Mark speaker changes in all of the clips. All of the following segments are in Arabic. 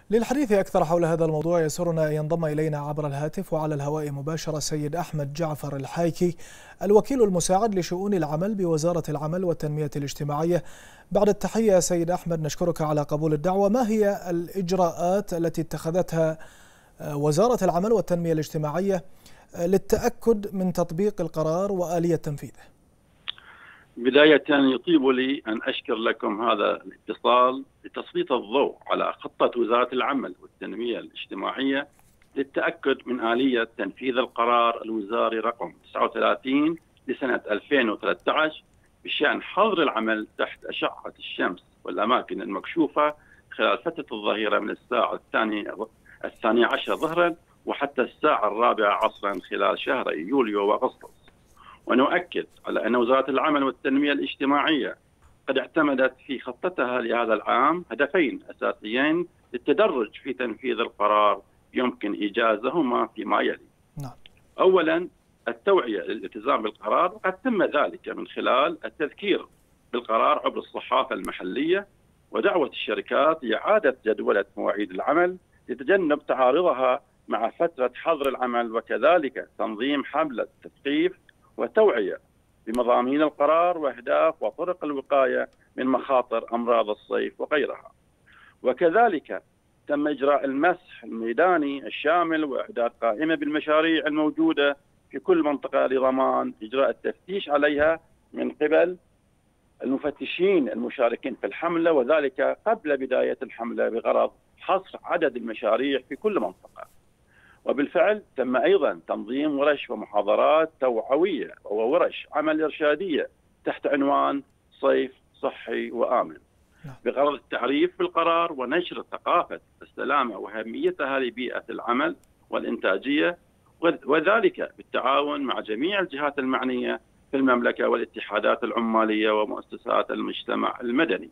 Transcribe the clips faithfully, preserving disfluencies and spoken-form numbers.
Speaker 1: للحديث أكثر حول هذا الموضوع يسرنا أن ينضم إلينا عبر الهاتف وعلى الهواء مباشرة السيد أحمد جعفر الحايكي، الوكيل المساعد لشؤون العمل بوزارة العمل والتنمية الاجتماعية. بعد التحية سيد أحمد، نشكرك على قبول الدعوة. ما هي الإجراءات التي اتخذتها وزارة العمل والتنمية الاجتماعية للتأكد من تطبيق القرار وآلية تنفيذه؟
Speaker 2: بداية يطيب لي أن أشكر لكم هذا الاتصال لتسليط الضوء على خطة وزارة العمل والتنمية الاجتماعية للتأكد من آلية تنفيذ القرار الوزاري رقم تسعة وثلاثين لسنة ألفين وثلاثة عشر بشأن حظر العمل تحت أشعة الشمس والأماكن المكشوفة خلال فترة الظهيرة من الساعة الثانية الثانية عشر ظهرا وحتى الساعة الرابعة عصرا خلال شهري يوليو وأغسطس. ونؤكد على أن وزارة العمل والتنمية الاجتماعية قد اعتمدت في خطتها لهذا العام هدفين أساسيين للتدرج في تنفيذ القرار يمكن إيجازهما فيما يلي.
Speaker 1: نعم.
Speaker 2: أولا، التوعية للالتزام بالقرار، وقد تم ذلك من خلال التذكير بالقرار عبر الصحافة المحلية ودعوة الشركات لإعادة جدولة مواعيد العمل لتجنب تعارضها مع فترة حظر العمل، وكذلك تنظيم حملة تثقيف وتوعية بمضامين القرار وأهداف وطرق الوقاية من مخاطر أمراض الصيف وغيرها. وكذلك تم إجراء المسح الميداني الشامل وإعداد قائمة بالمشاريع الموجودة في كل منطقة لضمان إجراء التفتيش عليها من قبل المفتشين المشاركين في الحملة، وذلك قبل بداية الحملة بغرض حصر عدد المشاريع في كل منطقة. وبالفعل تم أيضا تنظيم ورش ومحاضرات توعوية وورش عمل إرشادية تحت عنوان صيف صحي وآمن بغرض التعريف بالقرار ونشر ثقافة السلامة وأهميتها لبيئة العمل والإنتاجية، وذلك بالتعاون مع جميع الجهات المعنية في المملكة والاتحادات العمالية ومؤسسات المجتمع المدني.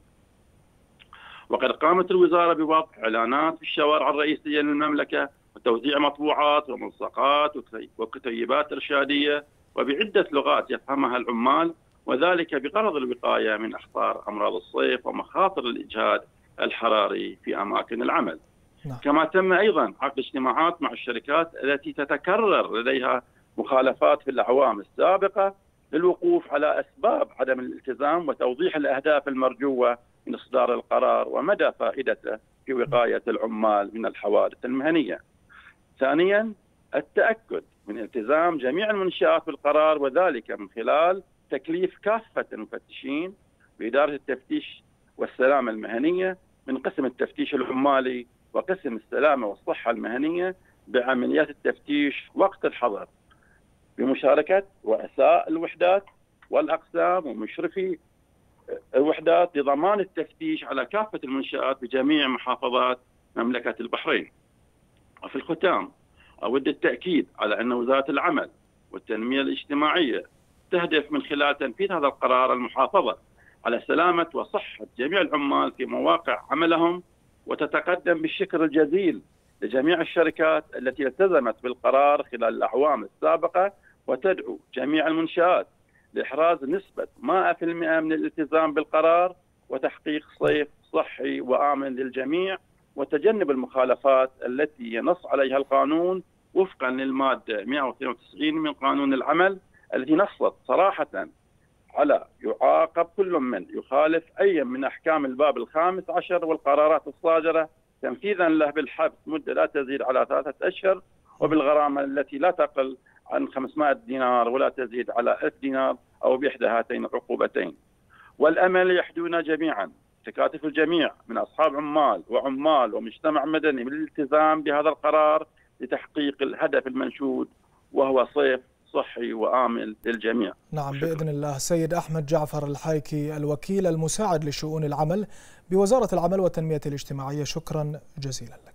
Speaker 2: وقد قامت الوزارة بوضع إعلانات في الشوارع الرئيسية للمملكة وتوزيع مطبوعات وملصقات وكتيبات إرشادية وبعدة لغات يفهمها العمال، وذلك بغرض الوقاية من أخطار أمراض الصيف ومخاطر الإجهاد الحراري في أماكن العمل.
Speaker 1: نعم.
Speaker 2: كما تم أيضا عقد اجتماعات مع الشركات التي تتكرر لديها مخالفات في الأعوام السابقة للوقوف على أسباب عدم الالتزام وتوضيح الأهداف المرجوة من إصدار القرار ومدى فائدته في وقاية العمال من الحوادث المهنية. ثانيا، التأكد من التزام جميع المنشآت بالقرار، وذلك من خلال تكليف كافة المفتشين بإدارة التفتيش والسلامة المهنية من قسم التفتيش العمالي وقسم السلامة والصحة المهنية بعمليات التفتيش وقت الحظر بمشاركة رؤساء الوحدات والأقسام ومشرفي الوحدات لضمان التفتيش على كافة المنشآت بجميع محافظات مملكة البحرين. وفي الختام أود التأكيد على أن وزارة العمل والتنمية الاجتماعية تهدف من خلال تنفيذ هذا القرار المحافظة على سلامة وصحة جميع العمال في مواقع عملهم، وتتقدم بالشكر الجزيل لجميع الشركات التي التزمت بالقرار خلال الأعوام السابقة، وتدعو جميع المنشآت لإحراز نسبة مئة بالمئة من الالتزام بالقرار وتحقيق صيف صحي وآمن للجميع، وتجنب المخالفات التي ينص عليها القانون وفقا للمادة مئة واثنين وتسعين من قانون العمل، التي نصت صراحة على يعاقب كل من يخالف أي من أحكام الباب الخامس عشر والقرارات الصادرة، تنفيذا له بالحبس مدة لا تزيد على ثلاثة أشهر، وبالغرامة التي لا تقل عن خمسمائة دينار ولا تزيد على ألف دينار أو بإحدى هاتين العقوبتين. والأمل يحدونا جميعا تكاتف الجميع من أصحاب عمال وعمال ومجتمع مدني بالالتزام بهذا القرار لتحقيق الهدف المنشود، وهو صيف صحي وآمن للجميع.
Speaker 1: نعم، بإذن الله. سيد أحمد جعفر الحايكي، الوكيل المساعد لشؤون العمل بوزارة العمل والتنمية الاجتماعية، شكرا جزيلا لك.